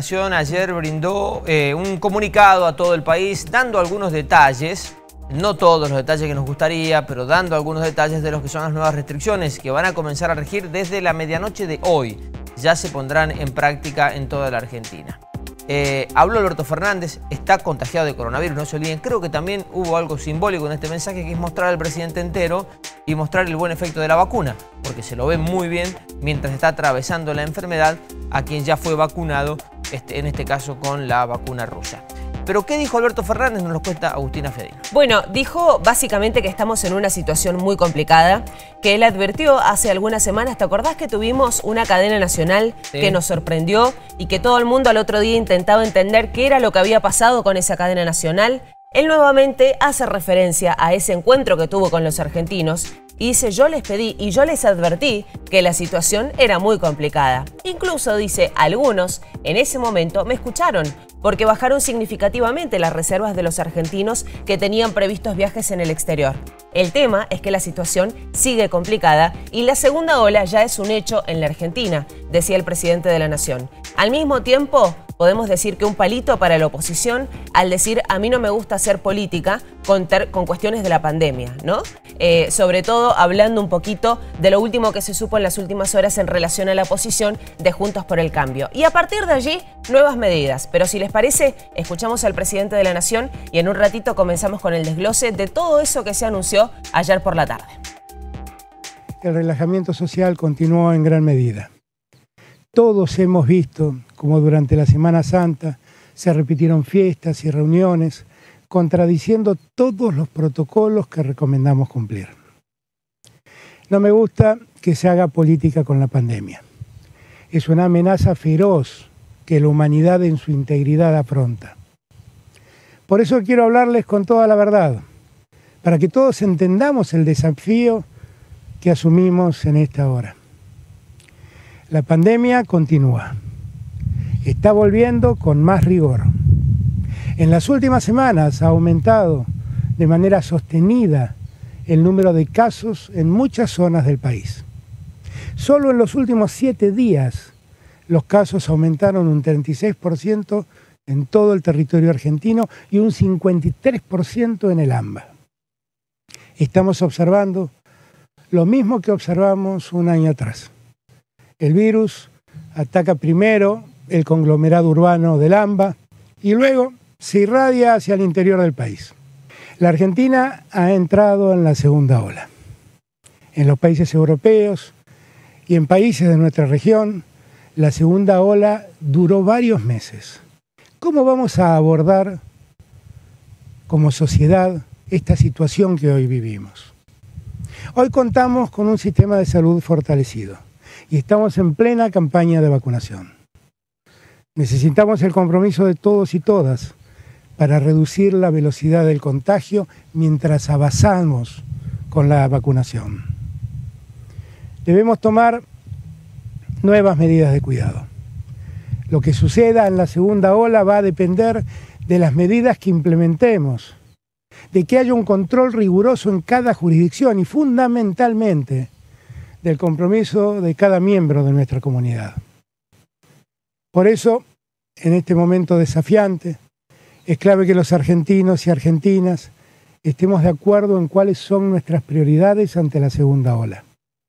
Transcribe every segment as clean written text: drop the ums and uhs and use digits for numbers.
Ayer brindó un comunicado a todo el país dando algunos detalles, no todos los detalles que nos gustaría, pero dando algunos detalles de lo que son las nuevas restricciones que van a comenzar a regir desde la medianoche de hoy. Ya se pondrán en práctica en toda la Argentina. Habló Alberto Fernández, está contagiado de coronavirus, no se olviden. Creo que también hubo algo simbólico en este mensaje, que es mostrar al presidente entero y mostrar el buen efecto de la vacuna, porque se lo ve muy bien mientras está atravesando la enfermedad a quien ya fue vacunado, en este caso con la vacuna rusa. ¿Pero qué dijo Alberto Fernández? Nos lo cuenta Agustina Fedino. Bueno, dijo básicamente que estamos en una situación muy complicada, que él advirtió hace algunas semanas. ¿Te acordás que tuvimos una cadena nacional que nos sorprendió y que todo el mundo al otro día intentaba entender qué era lo que había pasado con esa cadena nacional? Él nuevamente hace referencia a ese encuentro que tuvo con los argentinos y dice: yo les pedí y yo les advertí que la situación era muy complicada. Incluso dice: algunos en ese momento me escucharon, porque bajaron significativamente las reservas de los argentinos que tenían previstos viajes en el exterior. El tema es que la situación sigue complicada y la segunda ola ya es un hecho en la Argentina, decía el presidente de la Nación. Al mismo tiempo, podemos decir que un palito para la oposición al decir: a mí no me gusta hacer política con cuestiones de la pandemia, ¿no? Sobre todo hablando un poquito de lo último que se supo en las últimas horas en relación a la posición de Juntos por el Cambio. Y a partir de allí, nuevas medidas. Pero si les parece, escuchamos al presidente de la Nación y en un ratito comenzamos con el desglose de todo eso que se anunció ayer por la tarde. El relajamiento social continuó en gran medida. Todos hemos visto cómo durante la Semana Santa se repitieron fiestas y reuniones, contradiciendo todos los protocolos que recomendamos cumplir. No me gusta que se haga política con la pandemia. Es una amenaza feroz que la humanidad en su integridad afronta. Por eso quiero hablarles con toda la verdad, para que todos entendamos el desafío que asumimos en esta hora. La pandemia continúa. Está volviendo con más rigor. En las últimas semanas ha aumentado de manera sostenida el número de casos en muchas zonas del país. Solo en los últimos 7 días los casos aumentaron un 36% en todo el territorio argentino y un 53% en el AMBA. Estamos observando lo mismo que observamos un año atrás. El virus ataca primero el conglomerado urbano del AMBA y luego se irradia hacia el interior del país. La Argentina ha entrado en la segunda ola. En los países europeos y en países de nuestra región, la segunda ola duró varios meses. ¿Cómo vamos a abordar como sociedad esta situación que hoy vivimos? Hoy contamos con un sistema de salud fortalecido y estamos en plena campaña de vacunación. Necesitamos el compromiso de todos y todas para reducir la velocidad del contagio mientras avanzamos con la vacunación. Debemos tomar nuevas medidas de cuidado. Lo que suceda en la segunda ola va a depender de las medidas que implementemos, de que haya un control riguroso en cada jurisdicción y fundamentalmente del compromiso de cada miembro de nuestra comunidad. Por eso, en este momento desafiante, es clave que los argentinos y argentinas estemos de acuerdo en cuáles son nuestras prioridades ante la segunda ola.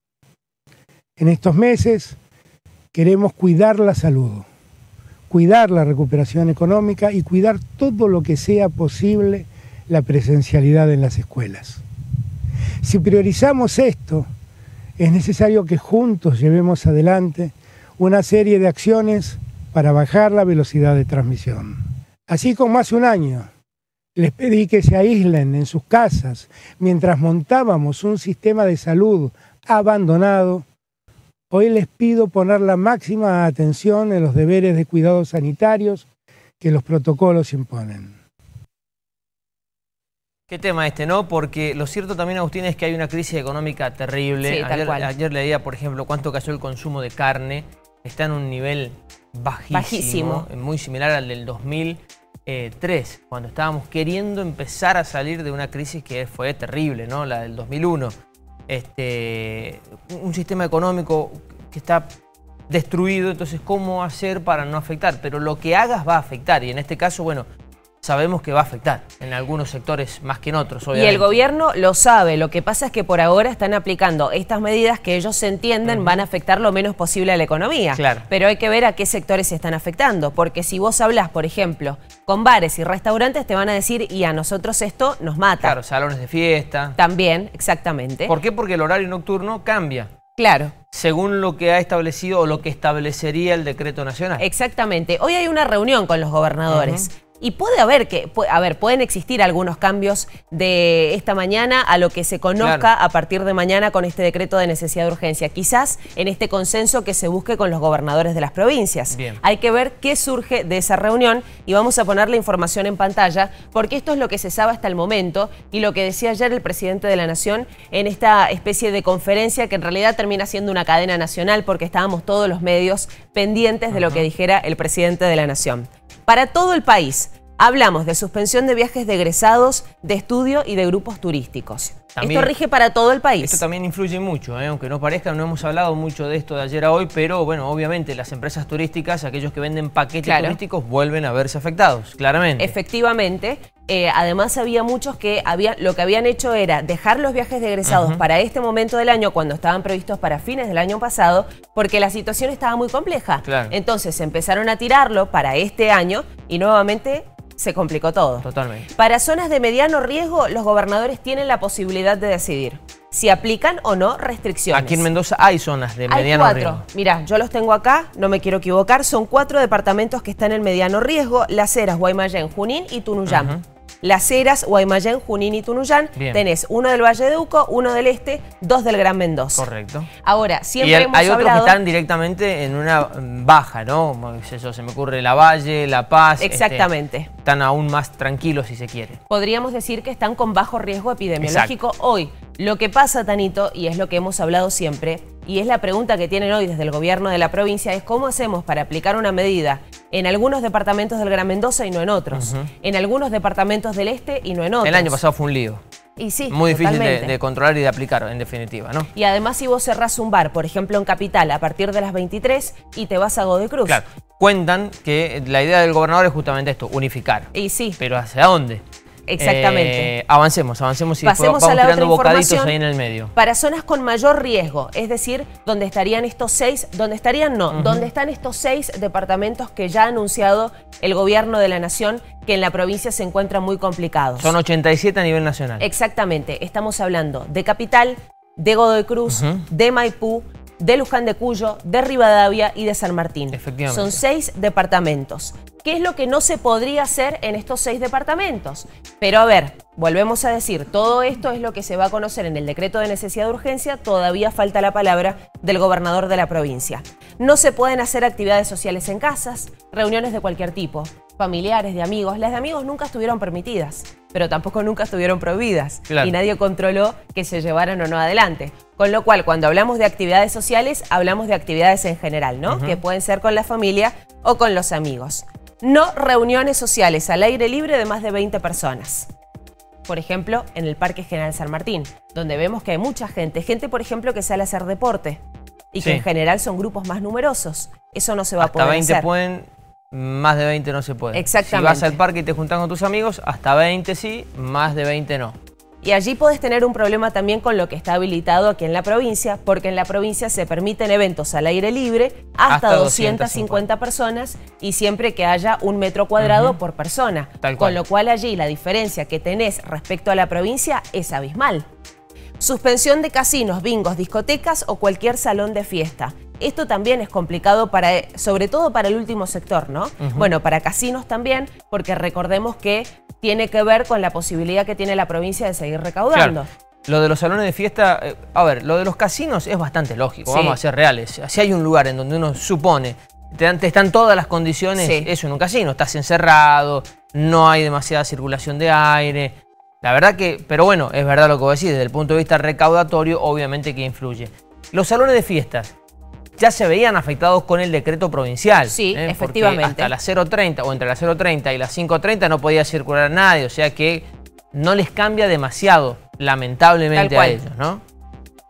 En estos meses queremos cuidar la salud, cuidar la recuperación económica y cuidar todo lo que sea posible la presencialidad en las escuelas. Si priorizamos esto, es necesario que juntos llevemos adelante una serie de acciones para bajar la velocidad de transmisión. Así como hace un año les pedí que se aíslen en sus casas mientras montábamos un sistema de salud abandonado, hoy les pido poner la máxima atención en los deberes de cuidados sanitarios que los protocolos imponen. Qué tema ¿no? Porque lo cierto también, Agustín, es que hay una crisis económica terrible. Sí, ayer leía, por ejemplo, cuánto cayó el consumo de carne. Está en un nivel bajísimo. Muy similar al del 2003, cuando estábamos queriendo empezar a salir de una crisis que fue terrible, ¿no? La del 2001. Un sistema económico que está destruido, entonces ¿cómo hacer para no afectar? Pero lo que hagas va a afectar y en este caso, bueno, sabemos que va a afectar en algunos sectores más que en otros, obviamente. Y el gobierno lo sabe, lo que pasa es que por ahora están aplicando estas medidas que ellos entienden van a afectar lo menos posible a la economía. Claro. Pero hay que ver a qué sectores se están afectando, porque si vos hablás, por ejemplo, con bares y restaurantes, te van a decir, y a nosotros esto nos mata. Claro, salones de fiesta. También, exactamente. ¿Por qué? Porque el horario nocturno cambia. Claro. Según lo que ha establecido o lo que establecería el decreto nacional. Exactamente. Hoy hay una reunión con los gobernadores. Y puede haber pueden existir algunos cambios de esta mañana a lo que se conozca a partir de mañana con este decreto de necesidad de urgencia. Quizás en este consenso que se busque con los gobernadores de las provincias. Bien. Hay que ver qué surge de esa reunión y vamos a poner la información en pantalla porque esto es lo que se sabe hasta el momento y lo que decía ayer el presidente de la Nación en esta especie de conferencia que en realidad termina siendo una cadena nacional porque estábamos todos los medios pendientes de lo que dijera el presidente de la Nación. Para todo el país, hablamos de suspensión de viajes de egresados, de estudio y de grupos turísticos. También, esto rige para todo el país. Esto también influye mucho, aunque no parezca, no hemos hablado mucho de esto de ayer a hoy, pero bueno, obviamente las empresas turísticas, aquellos que venden paquetes turísticos, vuelven a verse afectados, claramente. Efectivamente. Además había muchos que lo que habían hecho era dejar los viajes de egresados para este momento del año cuando estaban previstos para fines del año pasado porque la situación estaba muy compleja. Claro. Entonces empezaron a tirarlo para este año y nuevamente se complicó todo. Totalmente. Para zonas de mediano riesgo, los gobernadores tienen la posibilidad de decidir si aplican o no restricciones. Aquí en Mendoza hay zonas de mediano riesgo. Mirá, yo los tengo acá, no me quiero equivocar, son 4 departamentos que están en mediano riesgo: Las Heras, Guaymallén, Junín y Tunuyán. Las Heras, Guaymallén, Junín y Tunuyán. Bien. Tenés uno del Valle de Uco, uno del Este, 2 del Gran Mendoza. Correcto. Ahora, siempre hemos hay hablado... otros que están directamente en una baja, ¿no? Eso, se me ocurre La Valle, La Paz. Exactamente. Están aún más tranquilos si se quiere. Podríamos decir que están con bajo riesgo epidemiológico hoy. Lo que pasa, Tanito, y es lo que hemos hablado siempre, y es la pregunta que tienen hoy desde el gobierno de la provincia, es cómo hacemos para aplicar una medida en algunos departamentos del Gran Mendoza y no en otros, en algunos departamentos del Este y no en otros. El año pasado fue un lío. Y sí, muy difícil totalmente. de controlar y de aplicar, en definitiva, ¿no? Y además si vos cerrás un bar, por ejemplo en Capital, a partir de las 23 y te vas a Godoy Cruz. Claro, cuentan que la idea del gobernador es justamente esto, unificar. Y sí. ¿Pero hacia dónde? Exactamente. Avancemos y pasemos vamos a la tirando otra bocaditos ahí en el medio. Para zonas con mayor riesgo, es decir, donde estarían estos 6, donde están estos 6 departamentos que ya ha anunciado el gobierno de la Nación que en la provincia se encuentran muy complicados. Son 87 a nivel nacional. Exactamente, estamos hablando de Capital, de Godoy Cruz, de Maipú, de Luján de Cuyo, de Rivadavia y de San Martín. Efectivamente. Son 6 departamentos. ¿Qué es lo que no se podría hacer en estos 6 departamentos? Pero a ver, volvemos a decir, todo esto es lo que se va a conocer en el decreto de necesidad de urgencia, todavía falta la palabra del gobernador de la provincia. No se pueden hacer actividades sociales en casas, reuniones de cualquier tipo, familiares, de amigos. Las de amigos nunca estuvieron permitidas, pero tampoco nunca estuvieron prohibidas. Claro. Y nadie controló que se llevaran o no adelante. Con lo cual, cuando hablamos de actividades sociales, hablamos de actividades en general, ¿no? Que pueden ser con la familia o con los amigos. No reuniones sociales al aire libre de más de 20 personas. Por ejemplo, en el Parque General San Martín, donde vemos que hay mucha gente. Gente, por ejemplo, que sale a hacer deporte y que en general son grupos más numerosos. Eso no se va a poder hacer. Hasta 20 pueden, más de 20 no se puede. Exactamente. Si vas al parque y te juntás con tus amigos, hasta 20 sí, más de 20 no. Y allí podés tener un problema también con lo que está habilitado aquí en la provincia, porque en la provincia se permiten eventos al aire libre hasta 250 personas y siempre que haya 1 metro cuadrado por persona. Con lo cual allí la diferencia que tenés respecto a la provincia es abismal. Suspensión de casinos, bingos, discotecas o cualquier salón de fiesta. Esto también es complicado sobre todo para el último sector, ¿no? Bueno, para casinos también, porque recordemos que tiene que ver con la posibilidad que tiene la provincia de seguir recaudando. Claro. Lo de los salones de fiesta, a ver, lo de los casinos es bastante lógico, vamos a ser reales. Si hay un lugar en donde uno supone, te están todas las condiciones, eso en un casino, estás encerrado, no hay demasiada circulación de aire. La verdad que, pero bueno, es verdad lo que vos decís, desde el punto de vista recaudatorio, obviamente que influye. Los salones de fiestas ya se veían afectados con el decreto provincial. Sí, efectivamente. Hasta las 0:30 o entre las 0:30 y las 5:30 no podía circular nadie, o sea que no les cambia demasiado, lamentablemente, a ellos, ¿no?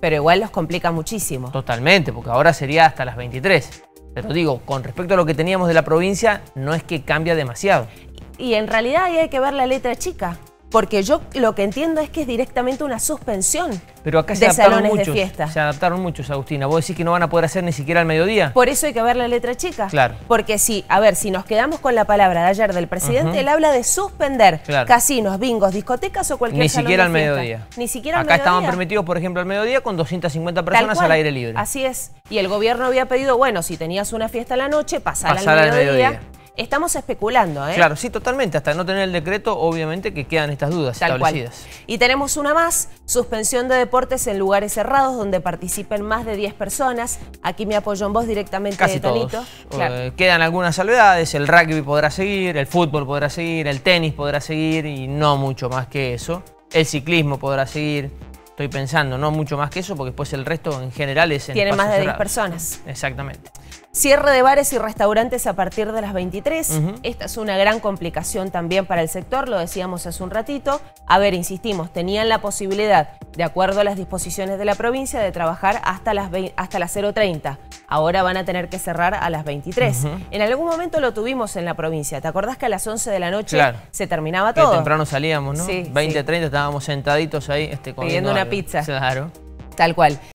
Pero igual los complica muchísimo. Totalmente, porque ahora sería hasta las 23. Pero digo, con respecto a lo que teníamos de la provincia, no es que cambia demasiado. Y en realidad ahí hay que ver la letra chica. Porque yo lo que entiendo es que es directamente una suspensión. Pero acá de salones de fiesta. Se adaptaron muchos, Agustina. ¿Vos decís que no van a poder hacer ni siquiera al mediodía? Por eso hay que ver la letra chica. Claro. Porque si nos quedamos con la palabra de ayer del presidente, él habla de suspender casinos, bingos, discotecas o cualquier salón de fiesta. Ni siquiera al mediodía. Ni siquiera al mediodía. Acá estaban permitidos, por ejemplo, al mediodía con 250 personas al aire libre. Así es. Y el gobierno había pedido, bueno, si tenías una fiesta a la noche, pasala al mediodía. Estamos especulando, ¿eh? Claro, sí, totalmente. Hasta no tener el decreto, obviamente que quedan estas dudas establecidas. Y tenemos una más, suspensión de deportes en lugares cerrados donde participen más de 10 personas. Aquí me apoyo en vos directamente, Casi Tanito. todos. Claro. Quedan algunas salvedades, el rugby podrá seguir, el fútbol podrá seguir, el tenis podrá seguir y no mucho más que eso. El ciclismo podrá seguir. Estoy pensando, no mucho más que eso, porque después el resto en general es en tiene más de 10 cerrados. personas. Exactamente. Cierre de bares y restaurantes a partir de las 23. Esta es una gran complicación también para el sector, lo decíamos hace un ratito. A ver, insistimos, tenían la posibilidad, de acuerdo a las disposiciones de la provincia, de trabajar hasta las 0:30. Ahora van a tener que cerrar a las 23. En algún momento lo tuvimos en la provincia. ¿Te acordás que a las 11 de la noche se terminaba todo? Que temprano salíamos, ¿no? Sí, 20:30 estábamos sentaditos ahí. pidiendo una pizza. Claro. Tal cual.